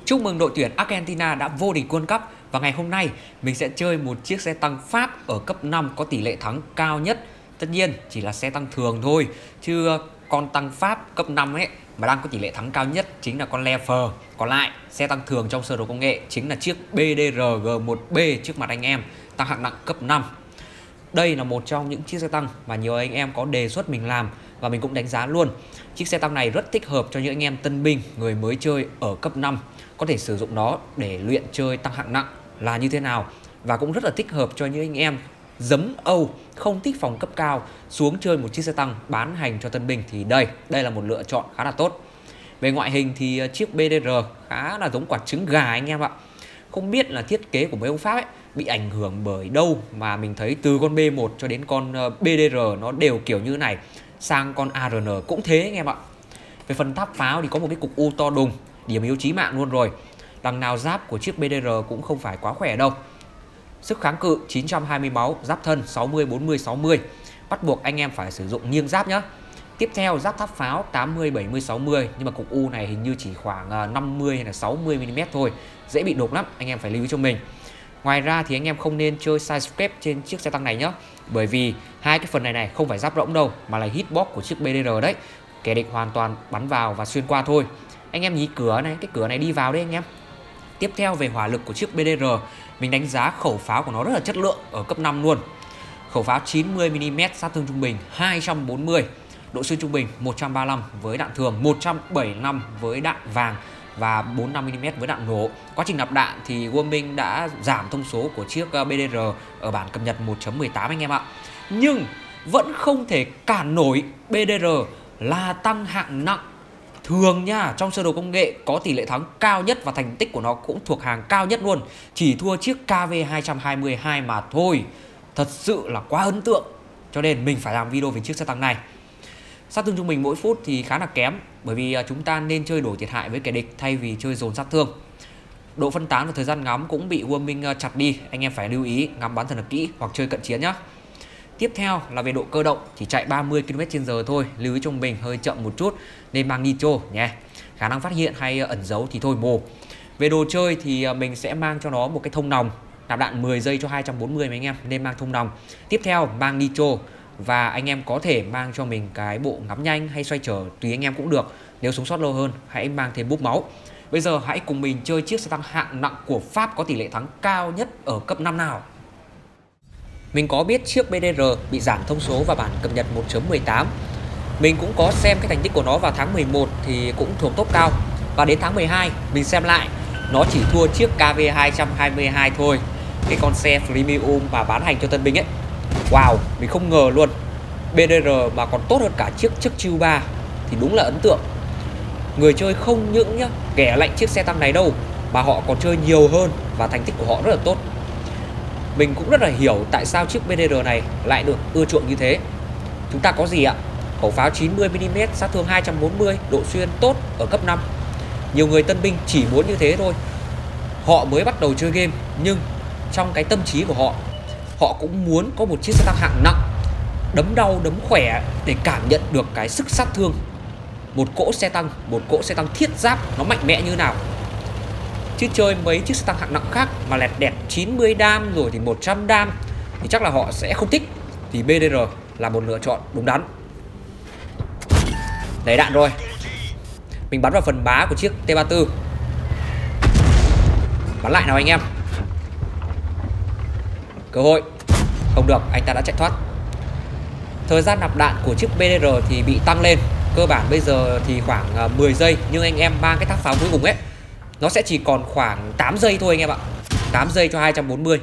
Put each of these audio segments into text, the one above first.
Chúc mừng đội tuyển Argentina đã vô địch World Cup và ngày hôm nay mình sẽ chơi một chiếc xe tăng Pháp ở cấp 5 có tỷ lệ thắng cao nhất. Tất nhiên chỉ là xe tăng thường thôi, chứ con tăng Pháp cấp 5 ấy mà đang có tỷ lệ thắng cao nhất chính là con Leopard. Còn lại, xe tăng thường trong sơ đồ công nghệ chính là chiếc BDR G1B trước mặt anh em, tăng hạng nặng cấp 5. Đây là một trong những chiếc xe tăng mà nhiều anh em có đề xuất mình làm và mình cũng đánh giá luôn. Chiếc xe tăng này rất thích hợp cho những anh em tân binh, người mới chơi ở cấp 5. Có thể sử dụng nó để luyện chơi tăng hạng nặng là như thế nào. Và cũng rất là thích hợp cho những anh em giấm Âu, không thích phòng cấp cao, xuống chơi một chiếc xe tăng bán hành cho tân binh thì đây là một lựa chọn khá là tốt. Về ngoại hình thì chiếc BDR khá là giống quả trứng gà anh em ạ. Không biết là thiết kế của mấy ông Pháp ấy bị ảnh hưởng bởi đâu mà mình thấy từ con B1 cho đến con BDR nó đều kiểu như này, sang con ARN cũng thế anh em ạ. Về phần tháp pháo thì có một cái cục U to đùng, điểm yếu chí mạng luôn rồi. Đằng nào giáp của chiếc BDR cũng không phải quá khỏe đâu. Sức kháng cự 920 máu, giáp thân 60 40 60. Bắt buộc anh em phải sử dụng nghiêng giáp nhá. Tiếp theo giáp tháp pháo 80 70 60, nhưng mà cục U này hình như chỉ khoảng 50 hay là 60 mm thôi, dễ bị đục lắm, anh em phải lưu ý cho mình. Ngoài ra thì anh em không nên chơi sidescape trên chiếc xe tăng này nhé, bởi vì hai cái phần này không phải giáp rỗng đâu mà là hitbox của chiếc BDR đấy. Kẻ địch hoàn toàn bắn vào và xuyên qua thôi. Anh em nhìn cửa này, cái cửa này đi vào đấy anh em. Tiếp theo về hỏa lực của chiếc BDR, mình đánh giá khẩu pháo của nó rất là chất lượng ở cấp 5 luôn. Khẩu pháo 90 mm sát thương trung bình 240, độ xuyên trung bình 135 với đạn thường, 175 với đạn vàng và 45 mm với đạn nổ. Quá trình nạp đạn thì Warming đã giảm thông số của chiếc BDR ở bản cập nhật 1.18 anh em ạ. Nhưng vẫn không thể cản nổi BDR là tăng hạng nặng thường nha, trong sơ đồ công nghệ có tỷ lệ thắng cao nhất và thành tích của nó cũng thuộc hàng cao nhất luôn. Chỉ thua chiếc KV222 mà thôi. Thật sự là quá ấn tượng, cho nên mình phải làm video về chiếc xe tăng này. Sát thương trung bình mỗi phút thì khá là kém, bởi vì chúng ta nên chơi đổi thiệt hại với kẻ địch thay vì chơi dồn sát thương. Độ phân tán và thời gian ngắm cũng bị Warming chặt đi, anh em phải lưu ý ngắm bắn thật là kỹ hoặc chơi cận chiến nhé. Tiếp theo là về độ cơ động, chỉ chạy 30 km/h thôi, lưu ý cho mình hơi chậm một chút nên mang nitro nha. Khả năng phát hiện hay ẩn giấu thì thôi mồ. Về đồ chơi thì mình sẽ mang cho nó một cái thông nòng, nạp đạn 10 giây cho 240 mấy anh em, nên mang thông nòng. Tiếp theo mang nitro và anh em có thể mang cho mình cái bộ ngắm nhanh hay xoay trở tùy anh em cũng được. Nếu sống sót lâu hơn hãy mang thêm búp máu. Bây giờ hãy cùng mình chơi chiếc xe tăng hạng nặng của Pháp có tỷ lệ thắng cao nhất ở cấp 5 nào. Mình có biết chiếc BDR bị giảm thông số vào bản cập nhật 1.18. Mình cũng có xem cái thành tích của nó vào tháng 11 thì cũng thuộc top cao. Và đến tháng 12 mình xem lại, nó chỉ thua chiếc KV222 thôi, cái con xe premium mà bán hành cho tân binh ấy. Wow, mình không ngờ luôn, BDR mà còn tốt hơn cả chiếc Churchill 3 thì đúng là ấn tượng. Người chơi không những nhá ghẻ lạnh chiếc xe tăng này đâu, mà họ còn chơi nhiều hơn và thành tích của họ rất là tốt. Mình cũng rất là hiểu tại sao chiếc BDR này lại được ưa chuộng như thế. Chúng ta có gì ạ? Khẩu pháo 90 mm, sát thương 240, độ xuyên tốt ở cấp 5. Nhiều người tân binh chỉ muốn như thế thôi. Họ mới bắt đầu chơi game, nhưng trong cái tâm trí của họ, họ cũng muốn có một chiếc xe tăng hạng nặng, đấm đau, đấm khỏe để cảm nhận được cái sức sát thương. Một cỗ xe tăng thiết giáp nó mạnh mẽ như nào. Chứ chơi mấy chiếc xe tăng hạng nặng khác mà lẹt đẹt 90 đam rồi thì 100 đam thì chắc là họ sẽ không thích. Thì BDR là một lựa chọn đúng đắn. Lấy đạn rồi, mình bắn vào phần bá của chiếc T34. Bắn lại nào anh em. Cơ hội không được, anh ta đã chạy thoát. Thời gian nạp đạn của chiếc BDR thì bị tăng lên. Cơ bản bây giờ thì khoảng 10 giây, nhưng anh em mang cái tháp pháo cuối cùng ấy, nó sẽ chỉ còn khoảng 8 giây thôi anh em ạ. 8 giây cho 240.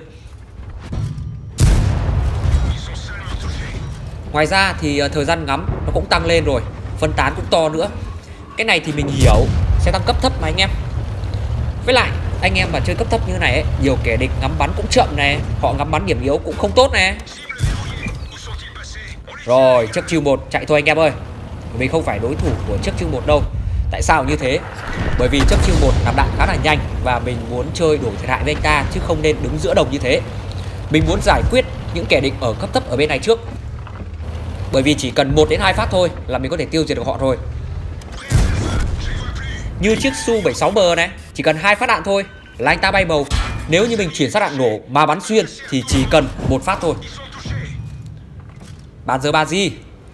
Ngoài ra thì thời gian ngắm nó cũng tăng lên rồi, phân tán cũng to nữa. Cái này thì mình hiểu, xe tăng cấp thấp mà anh em. Với lại anh em mà chơi cấp thấp như thế này ấy, nhiều kẻ địch ngắm bắn cũng chậm này, họ ngắm bắn điểm yếu cũng không tốt này. Rồi, Churchill 1 chạy thôi anh em ơi. Mình không phải đối thủ của Churchill 1 đâu. Tại sao như thế? Bởi vì Churchill 1 nạp đạn khá là nhanh và mình muốn chơi đổi thiệt hại với anh ta, chứ không nên đứng giữa đồng như thế. Mình muốn giải quyết những kẻ địch ở cấp thấp ở bên này trước. Bởi vì chỉ cần 1 đến 2 phát thôi là mình có thể tiêu diệt được họ rồi. Như chiếc Su-76M này, chỉ cần 2 phát đạn thôi là anh ta bay màu. Nếu như mình chuyển sát đạn nổ mà bắn xuyên thì chỉ cần 1 phát thôi. Bàn giờ bà gì?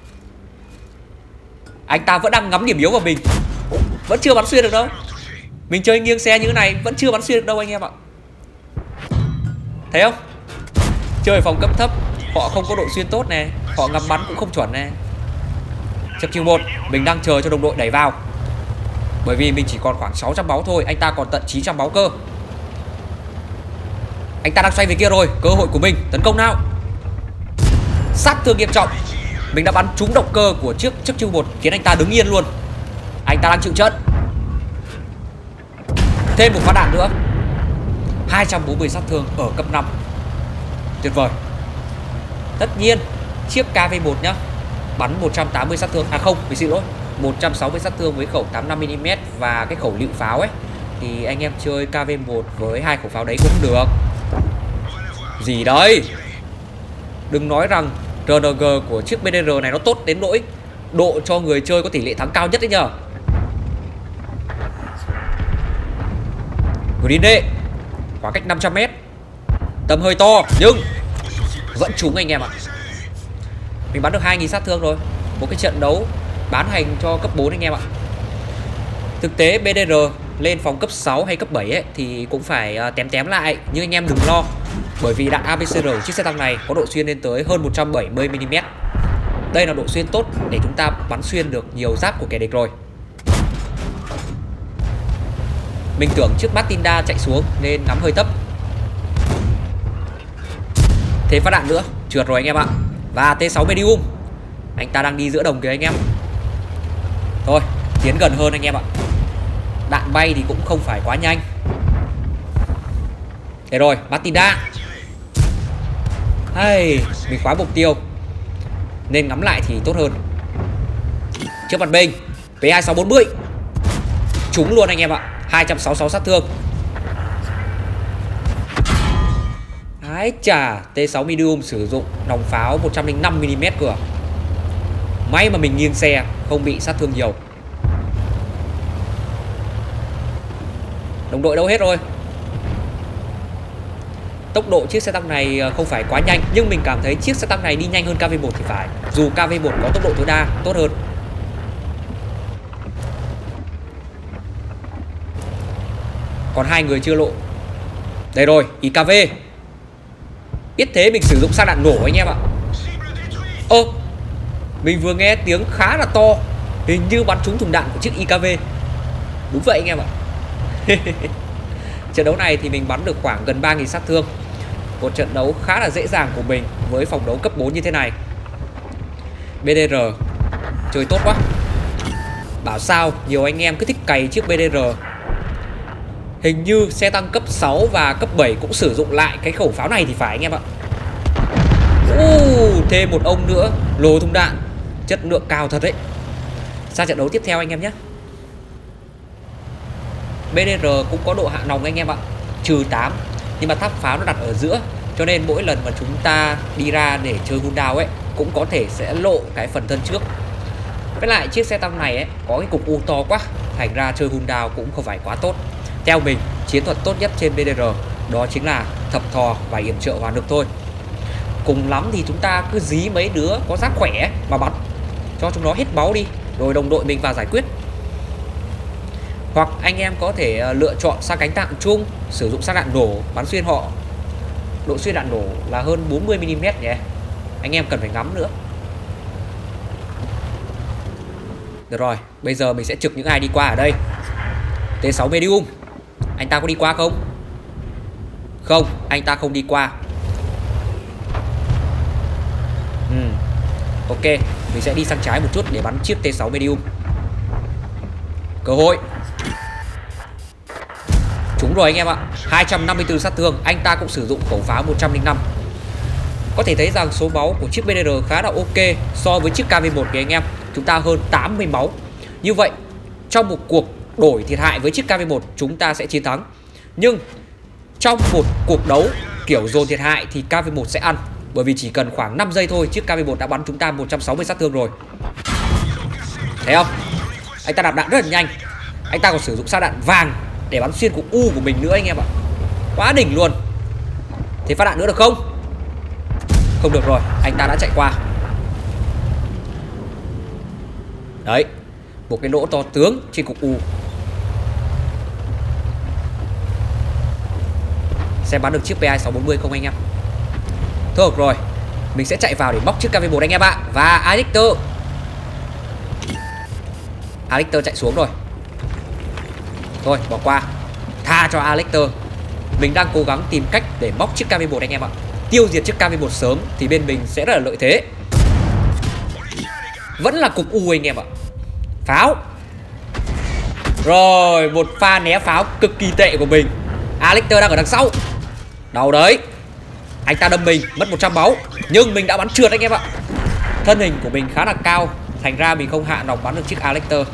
Anh ta vẫn đang ngắm điểm yếu vào mình. Vẫn chưa bắn xuyên được đâu. Mình chơi nghiêng xe như thế này vẫn chưa bắn xuyên được đâu anh em ạ. Thấy không? Chơi phòng cấp thấp, họ không có độ xuyên tốt nè, họ ngắm bắn cũng không chuẩn nè. Chấp chiêu 1, mình đang chờ cho đồng đội đẩy vào. Bởi vì mình chỉ còn khoảng 600 máu thôi, anh ta còn tận 900 máu cơ. Anh ta đang xoay về kia rồi, cơ hội của mình, tấn công nào. Sát thương nghiêm trọng. Mình đã bắn trúng động cơ của chiếc chấp chiêu 1 khiến anh ta đứng yên luôn. Anh ta đang chịu trận. Thêm một phát đạn nữa. 240 sát thương ở cấp 5. Tuyệt vời. Tất nhiên chiếc KV1 nhá, bắn 180 sát thương. À không, mình xin lỗi, 160 sát thương với khẩu 85mm và cái khẩu lựu pháo ấy. Thì anh em chơi KV1 với 2 khẩu pháo đấy cũng được. Gì đấy? Đừng nói rằng RNG của chiếc BDR này nó tốt đến nỗi độ cho người chơi có tỷ lệ thắng cao nhất đấy nhờ. Green D, khoảng cách 500m, tầm hơi to nhưng vẫn trúng anh em ạ. Mình bắn được 2000 sát thương rồi. Một cái trận đấu bán hành cho cấp 4 anh em ạ. Thực tế BDR lên phòng cấp 6 hay cấp 7 ấy, thì cũng phải tém lại. Nhưng anh em đừng lo, bởi vì đạn ABCR chiếc xe tăng này có độ xuyên lên tới hơn 170mm. Đây là độ xuyên tốt để chúng ta bắn xuyên được nhiều giáp của kẻ địch rồi. Mình tưởng chiếc Matinda chạy xuống nên ngắm hơi thấp. Thêm phát đạn nữa, trượt rồi anh em ạ. Và T6 Medium, anh ta đang đi giữa đồng kìa anh em. Thôi, tiến gần hơn anh em ạ. Đạn bay thì cũng không phải quá nhanh. Thế rồi, Matinda. Hey, mình khóa mục tiêu nên ngắm lại thì tốt hơn. Trước mặt mình, P2640, trúng luôn anh em ạ. 266 sát thương. Ái chà, T6 Medium sử dụng nòng pháo 105mm cửa. May mà mình nghiêng xe không bị sát thương nhiều. Đồng đội đâu hết rồi? Tốc độ chiếc xe tăng này không phải quá nhanh, nhưng mình cảm thấy chiếc xe tăng này đi nhanh hơn KV1 thì phải. Dù KV1 có tốc độ tối đa tốt hơn. Còn 2 người chưa lộ. Đây rồi, IKV. Biết thế mình sử dụng sát đạn nổ anh em ạ. Mình vừa nghe tiếng khá là to, hình như bắn trúng thùng đạn của chiếc IKV. Đúng vậy anh em ạ. Trận đấu này thì mình bắn được khoảng gần 3000 sát thương. Một trận đấu khá là dễ dàng của mình với phòng đấu cấp 4 như thế này. BDR chơi tốt quá. Bảo sao nhiều anh em cứ thích cày chiếc BDR. Hình như xe tăng cấp 6 và cấp 7 cũng sử dụng lại cái khẩu pháo này thì phải anh em ạ. Thêm một ông nữa, lồ thùng đạn, chất lượng cao thật đấy. Sang trận đấu tiếp theo anh em nhé. BDR cũng có độ hạ nòng anh em ạ, -8. Nhưng mà tháp pháo nó đặt ở giữa, cho nên mỗi lần mà chúng ta đi ra để chơi Gundam ấy cũng có thể sẽ lộ cái phần thân trước. Với lại chiếc xe tăng này ấy có cái cục U to quá, thành ra chơi Gundam cũng không phải quá tốt. Theo mình, chiến thuật tốt nhất trên BDR đó chính là thập thò và yểm trợ hỏa lực thôi. Cùng lắm thì chúng ta cứ dí mấy đứa có giáp khỏe mà bắn cho chúng nó hết máu đi, rồi đồng đội mình vào giải quyết. Hoặc anh em có thể lựa chọn sang cánh tạng chung, sử dụng sát đạn nổ bắn xuyên họ. Độ xuyên đạn nổ là hơn 40mm nhé. Anh em cần phải ngắm nữa. Được rồi, bây giờ mình sẽ trực những ai đi qua ở đây. T6 Medium, anh ta có đi qua không? Không, anh ta không đi qua. Ok, mình sẽ đi sang trái một chút để bắn chiếc T6 Medium. Cơ hội. Trúng rồi anh em ạ. 254 sát thương. Anh ta cũng sử dụng khẩu pháo 105. Có thể thấy rằng số máu của chiếc BDR khá là ok so với chiếc KV1 kìa anh em. Chúng ta hơn 80 máu. Như vậy trong một cuộc đổi thiệt hại với chiếc KV1 chúng ta sẽ chiến thắng. Nhưng trong một cuộc đấu kiểu dồn thiệt hại thì KV1 sẽ ăn. Bởi vì chỉ cần khoảng 5 giây thôi, chiếc KV1 đã bắn chúng ta 160 sát thương rồi. Thấy không? Anh ta nạp đạn rất là nhanh. Anh ta còn sử dụng sao đạn vàng để bắn xuyên cục U của mình nữa anh em ạ. Quá đỉnh luôn. Thế phát đạn nữa được không? Không được rồi, anh ta đã chạy qua. Đấy, một cái lỗ to tướng trên cục U. Xem bắn được chiếc PI-640 không anh em. Thôi được rồi, mình sẽ chạy vào để móc chiếc KV-1 anh em ạ. Và Alictor chạy xuống rồi. Thôi bỏ qua, tha cho Alictor. Mình đang cố gắng tìm cách để móc chiếc KV-1 anh em ạ. Tiêu diệt chiếc KV-1 sớm thì bên mình sẽ rất là lợi thế. Vẫn là cục U anh em ạ. Pháo. Rồi, một pha né pháo cực kỳ tệ của mình. Alictor đang ở đằng sau. Đau đấy. Anh ta đâm mình, mất 100 máu. Nhưng mình đã bắn trượt anh em ạ. Thân hình của mình khá là cao, thành ra mình không hạ nòng bắn được chiếc Alictor.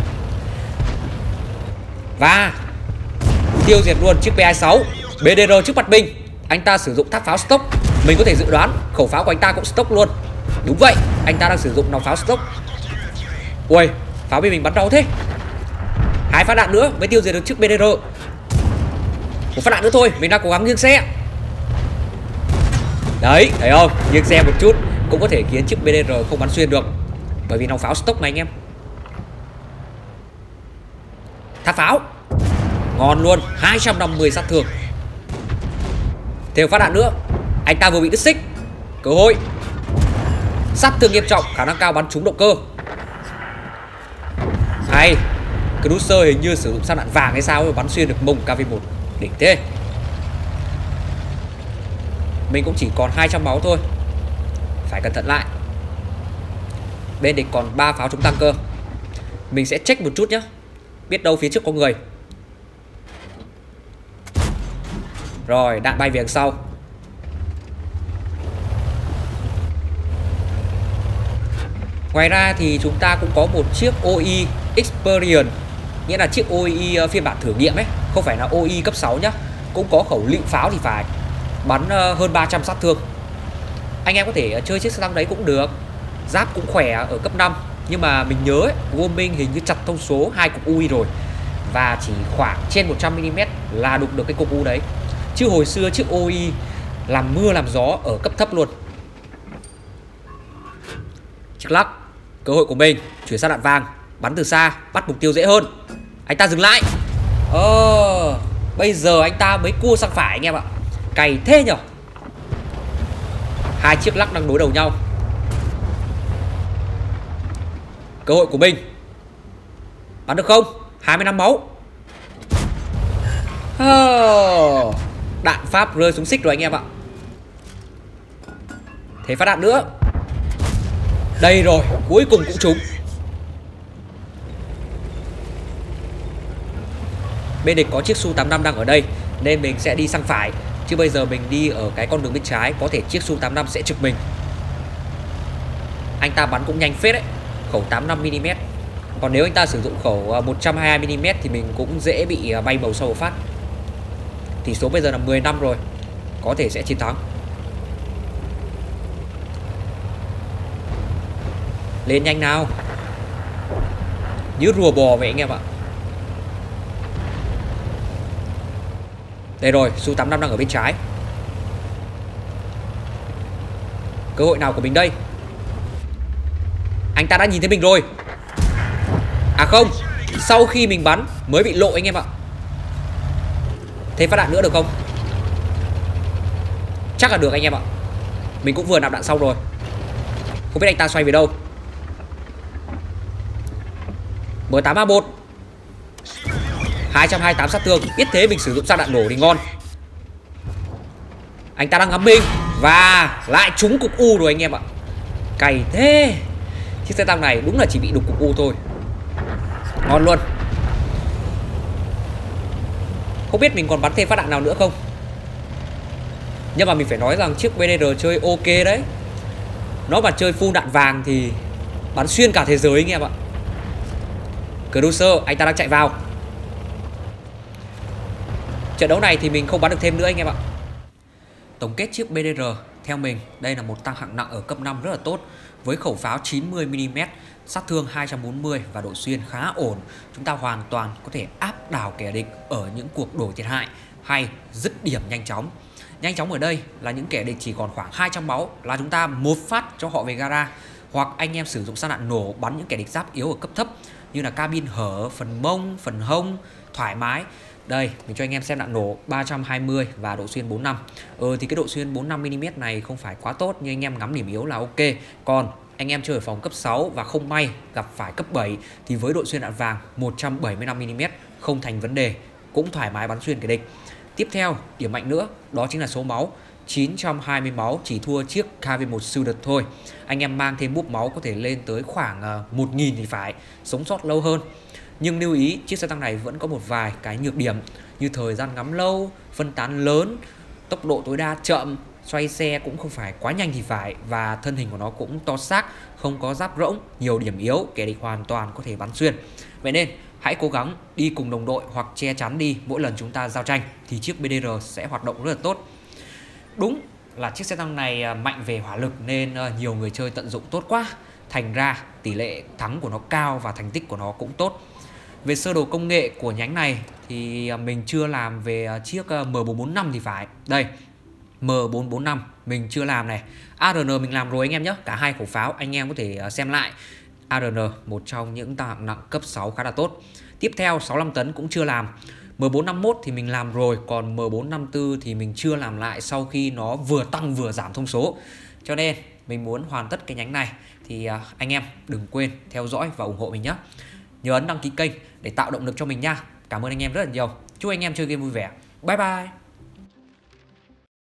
Và tiêu diệt luôn chiếc PI-6. BDR trước mặt mình. Anh ta sử dụng tháp pháo stock. Mình có thể dự đoán khẩu pháo của anh ta cũng stock luôn. Đúng vậy, anh ta đang sử dụng nòng pháo stock. Ui, pháo bên mình bắn đau thế. 2 phát đạn nữa mới tiêu diệt được chiếc BDR. 1 phát đạn nữa thôi, mình đang cố gắng nghiêng xe. Đấy, thấy không? Nghiêng xe một chút cũng có thể khiến chiếc BDR không bắn xuyên được, bởi vì nòng pháo stock mà anh em. Tháp pháo ngon luôn, 250 sát thương. Thêm phát đạn nữa. Anh ta vừa bị đứt xích. Cơ hội. Sát thương nghiêm trọng, khả năng cao bắn trúng động cơ. Hay. Cruiser hình như sử dụng sát đạn vàng hay sao mà bắn xuyên được mông KV-1. Đỉnh thế. Mình cũng chỉ còn 200 máu thôi. Phải cẩn thận lại. Bên địch còn 3 pháo chống tăng cơ. Mình sẽ check một chút nhé. Biết đâu phía trước có người. Rồi, đạn bay về đằng sau. Ngoài ra thì chúng ta cũng có một chiếc OE Experience, nghĩa là chiếc OE phiên bản thử nghiệm ấy, không phải là OE cấp 6 nhá. Cũng có khẩu lựu pháo thì phải, bắn hơn 300 sát thương. Anh em có thể chơi chiếc xe tăng đấy cũng được. Giáp cũng khỏe ở cấp 5. Nhưng mà mình nhớ ấy, Warming hình như chặt thông số 2 cục UI rồi. Và chỉ khoảng trên 100mm là đụng được cái cục U đấy. Chứ hồi xưa chiếc OE làm mưa làm gió ở cấp thấp luôn. Chiếc lắc. Cơ hội của mình. Chuyển sang đạn vàng. Bắn từ xa, bắt mục tiêu dễ hơn. Anh ta dừng lại. Bây giờ anh ta mới cua sang phải anh em ạ. Cày thế nhở. 2 chiếc lắc đang đối đầu nhau. Cơ hội của mình. Bắn được không? 25 máu. Đạn Pháp rơi xuống xích rồi anh em ạ. Thế phát đạn nữa. Đây rồi, cuối cùng cũng trúng. Bên địch có chiếc Su-85 đang ở đây, nên mình sẽ đi sang phải. Chứ bây giờ mình đi ở cái con đường bên trái, có thể chiếc Su-85 sẽ trực mình. Anh ta bắn cũng nhanh phết đấy. Khẩu 85mm. Còn nếu anh ta sử dụng khẩu 122mm thì mình cũng dễ bị bay màu sau một phát. Tỷ số bây giờ là 10 năm rồi. Có thể sẽ chiến thắng. Lên nhanh nào. Như rùa bò vậy anh em ạ. Đây rồi, Su-85 đang ở bên trái. Cơ hội nào của mình đây? Anh ta đã nhìn thấy mình rồi. À không, sau khi mình bắn mới bị lộ anh em ạ. Thế phát đạn nữa được không? Chắc là được anh em ạ. Mình cũng vừa nạp đạn xong rồi. Không biết anh ta xoay về đâu. M8A1 228 sát thương. Biết thế mình sử dụng sang đạn nổ thì ngon. Anh ta đang ngắm mình. Và lại trúng cục U rồi anh em ạ. Cày thế. Chiếc xe tăng này đúng là chỉ bị đục cục U thôi. Ngon luôn. Không biết mình còn bắn thêm phát đạn nào nữa không. Nhưng mà mình phải nói rằng chiếc BDR chơi ok đấy. Nó mà chơi full đạn vàng thì bắn xuyên cả thế giới anh em ạ. Cruiser, anh ta đang chạy vào. Trận đấu này thì mình không bắn được thêm nữa anh em ạ. Tổng kết chiếc BDR, theo mình đây là một tăng hạng nặng ở cấp 5 rất là tốt. Với khẩu pháo 90mm, sát thương 240 và độ xuyên khá ổn, chúng ta hoàn toàn có thể áp đảo kẻ địch ở những cuộc đổi thiệt hại hay dứt điểm nhanh chóng. Nhanh chóng ở đây là những kẻ địch chỉ còn khoảng 200 máu là chúng ta một phát cho họ về gara, hoặc anh em sử dụng săn đạn nổ bắn những kẻ địch giáp yếu ở cấp thấp như là cabin hở, phần mông, phần hông, thoải mái. Đây, mình cho anh em xem đạn nổ 320 và độ xuyên 45. Thì cái độ xuyên 45mm này không phải quá tốt, nhưng anh em ngắm điểm yếu là ok. Còn anh em chơi ở phòng cấp 6 và không may gặp phải cấp 7 thì với độ xuyên đạn vàng 175mm không thành vấn đề, cũng thoải mái bắn xuyên kẻ địch. Tiếp theo, điểm mạnh nữa đó chính là số máu. 920 máu, chỉ thua chiếc KV1 siêu đợt thôi. Anh em mang thêm búp máu có thể lên tới khoảng 1000 thì phải, sống sót lâu hơn. Nhưng lưu ý, chiếc xe tăng này vẫn có một vài cái nhược điểm như thời gian ngắm lâu, phân tán lớn, tốc độ tối đa chậm, xoay xe cũng không phải quá nhanh thì phải, và thân hình của nó cũng to xác, không có giáp rỗng, nhiều điểm yếu, kẻ địch hoàn toàn có thể bắn xuyên. Vậy nên hãy cố gắng đi cùng đồng đội hoặc che chắn đi mỗi lần chúng ta giao tranh thì chiếc BDR sẽ hoạt động rất là tốt. Đúng là chiếc xe tăng này mạnh về hỏa lực nên nhiều người chơi tận dụng tốt quá, thành ra tỷ lệ thắng của nó cao và thành tích của nó cũng tốt. Về sơ đồ công nghệ của nhánh này thì mình chưa làm về chiếc M445 thì phải. Đây, M445 mình chưa làm này. ARN mình làm rồi anh em nhé, cả hai khẩu pháo anh em có thể xem lại. ARN một trong những tăng hạng nặng cấp 6 khá là tốt. Tiếp theo 65 tấn cũng chưa làm. M451 thì mình làm rồi, còn M454 thì mình chưa làm lại sau khi nó vừa tăng vừa giảm thông số. Cho nên mình muốn hoàn tất cái nhánh này thì anh em đừng quên theo dõi và ủng hộ mình nhé. Nhớ ấn đăng ký kênh để tạo động lực cho mình nha. Cảm ơn anh em rất là nhiều. Chúc anh em chơi game vui vẻ. Bye bye.